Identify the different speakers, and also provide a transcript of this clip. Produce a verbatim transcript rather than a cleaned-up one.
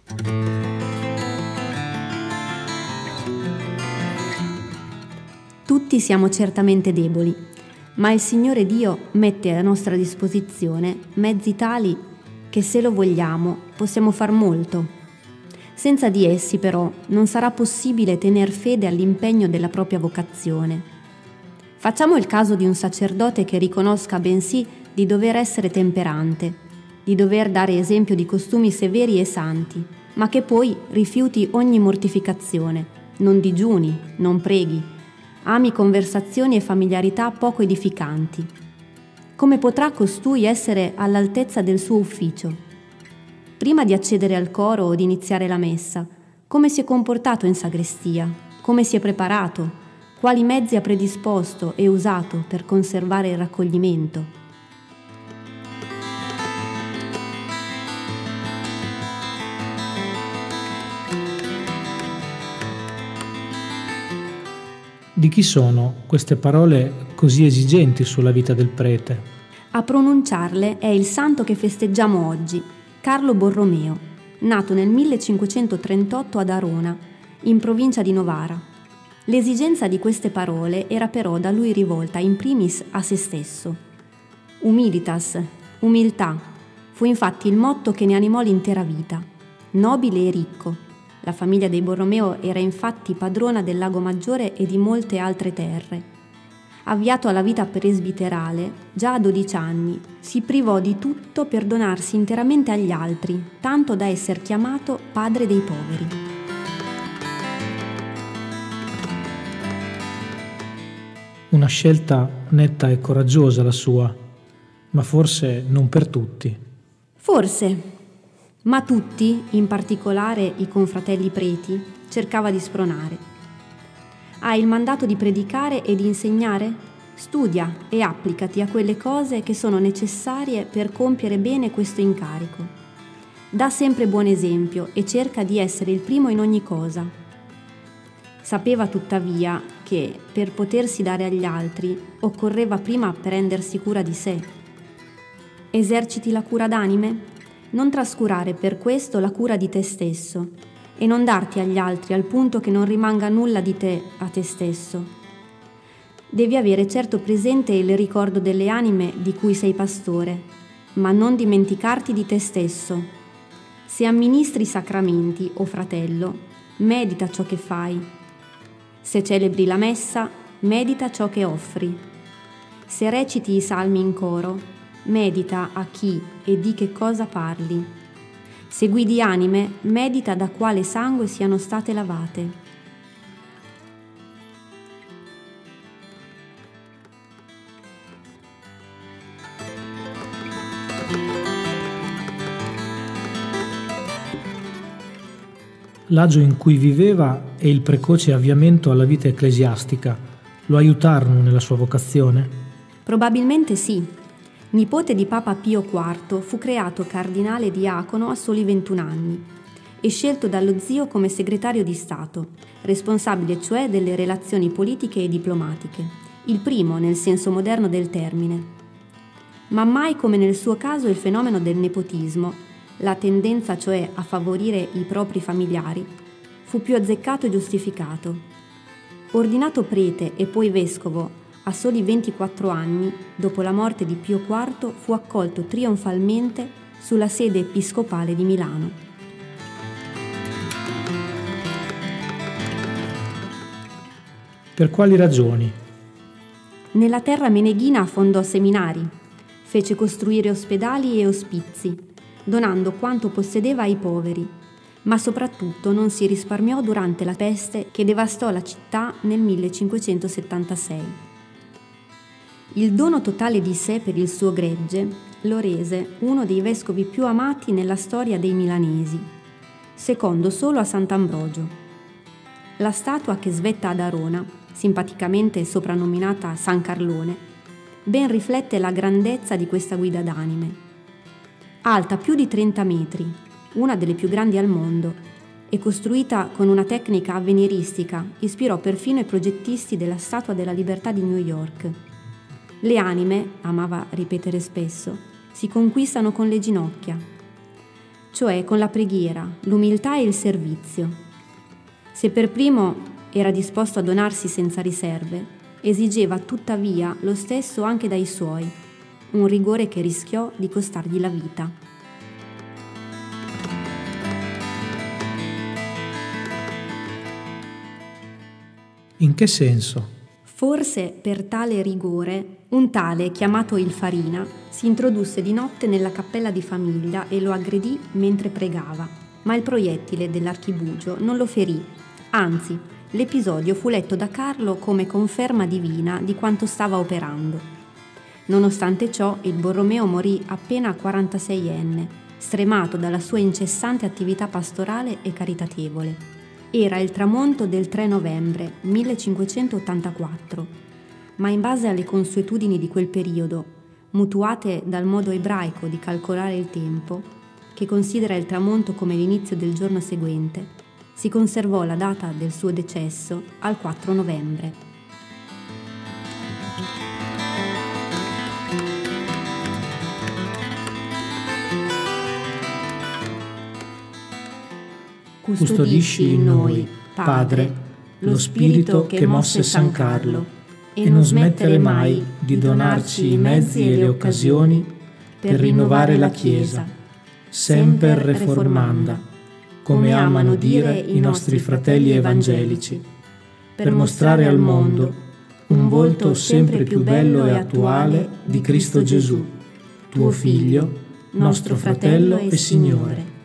Speaker 1: Tutti siamo certamente deboli, ma il Signore Dio mette a nostra disposizione mezzi tali che, se lo vogliamo, possiamo far molto. Senza di essi, però, non sarà possibile tener fede all'impegno della propria vocazione. Facciamo il caso di un sacerdote che riconosca bensì di dover essere temperante, di dover dare esempio di costumi severi e santi, ma che poi rifiuti ogni mortificazione, non digiuni, non preghi, ami conversazioni e familiarità poco edificanti. Come potrà costui essere all'altezza del suo ufficio? Prima di accedere al coro o di iniziare la messa, come si è comportato in sagrestia? Come si è preparato? Quali mezzi ha predisposto e usato per conservare il raccoglimento?
Speaker 2: Di chi sono queste parole così esigenti sulla vita del prete?
Speaker 1: A pronunciarle è il santo che festeggiamo oggi, Carlo Borromeo, nato nel millecinquecentotrentotto ad Arona, in provincia di Novara. L'esigenza di queste parole era però da lui rivolta in primis a se stesso. Humilitas, umiltà, fu infatti il motto che ne animò l'intera vita. Nobile e ricco. La famiglia dei Borromeo era infatti padrona del Lago Maggiore e di molte altre terre. Avviato alla vita presbiterale, già a dodici anni, si privò di tutto per donarsi interamente agli altri, tanto da essere chiamato padre dei poveri.
Speaker 2: Una scelta netta e coraggiosa la sua, ma forse non per tutti.
Speaker 1: Forse, ma tutti, in particolare i confratelli preti, cercava di spronare. Hai il mandato di predicare e di insegnare? Studia e applicati a quelle cose che sono necessarie per compiere bene questo incarico. Dà sempre buon esempio e cerca di essere il primo in ogni cosa. Sapeva tuttavia che, per potersi dare agli altri, occorreva prima prendersi cura di sé. Eserciti la cura d'anime? Non trascurare per questo la cura di te stesso e non darti agli altri al punto che non rimanga nulla di te a te stesso. Devi avere certo presente il ricordo delle anime di cui sei pastore, ma non dimenticarti di te stesso. Se amministri i sacramenti, o fratello, medita ciò che fai. Se celebri la messa, medita ciò che offri. Se reciti i salmi in coro, medita a chi e di che cosa parli. Se guidi anime, medita da quale sangue siano state lavate.
Speaker 2: L'agio in cui viveva e il precoce avviamento alla vita ecclesiastica lo aiutarono nella sua vocazione?
Speaker 1: Probabilmente sì. Nipote di Papa Pio quarto, fu creato cardinale diacono a soli ventuno anni e scelto dallo zio come segretario di Stato, responsabile cioè delle relazioni politiche e diplomatiche, il primo nel senso moderno del termine. Ma mai come nel suo caso il fenomeno del nepotismo, la tendenza cioè a favorire i propri familiari, fu più azzeccato e giustificato. Ordinato prete e poi vescovo a soli ventiquattro anni, dopo la morte di Pio quarto, fu accolto trionfalmente sulla sede episcopale di Milano.
Speaker 2: Per quali ragioni?
Speaker 1: Nella terra meneghina fondò seminari, fece costruire ospedali e ospizi, donando quanto possedeva ai poveri, ma soprattutto non si risparmiò durante la peste che devastò la città nel millecinquecentosettantasei. Il dono totale di sé per il suo gregge lo rese uno dei vescovi più amati nella storia dei milanesi, secondo solo a Sant'Ambrogio. La statua che svetta ad Arona, simpaticamente soprannominata San Carlone, ben riflette la grandezza di questa guida d'anime. Alta più di trenta metri, una delle più grandi al mondo, e costruita con una tecnica avveniristica, ispirò perfino i progettisti della Statua della Libertà di New York. Le anime, amava ripetere spesso, si conquistano con le ginocchia. cioè con la preghiera, l'umiltà e il servizio. Se per primo era disposto a donarsi senza riserve, esigeva tuttavia lo stesso anche dai suoi, un rigore che rischiò di costargli la vita.
Speaker 2: In che senso?
Speaker 1: Forse per tale rigore, un tale chiamato il Farina si introdusse di notte nella cappella di famiglia e lo aggredì mentre pregava, ma il proiettile dell'archibugio non lo ferì, anzi, l'episodio fu letto da Carlo come conferma divina di quanto stava operando. Nonostante ciò, il Borromeo morì appena quarantaseienne, stremato dalla sua incessante attività pastorale e caritatevole. Era il tramonto del tre novembre millecinquecentottantaquattro, ma in base alle consuetudini di quel periodo, mutuate dal modo ebraico di calcolare il tempo, che considera il tramonto come l'inizio del giorno seguente, si conservò la data del suo decesso al quattro novembre.
Speaker 2: Custodisci in noi, Padre, lo spirito che mosse San Carlo, e non smettere mai di donarci i mezzi e le occasioni per rinnovare la Chiesa, semper reformanda, come amano dire i nostri fratelli evangelici, per mostrare al mondo un volto sempre più bello e attuale di Cristo Gesù, tuo Figlio, nostro fratello e Signore.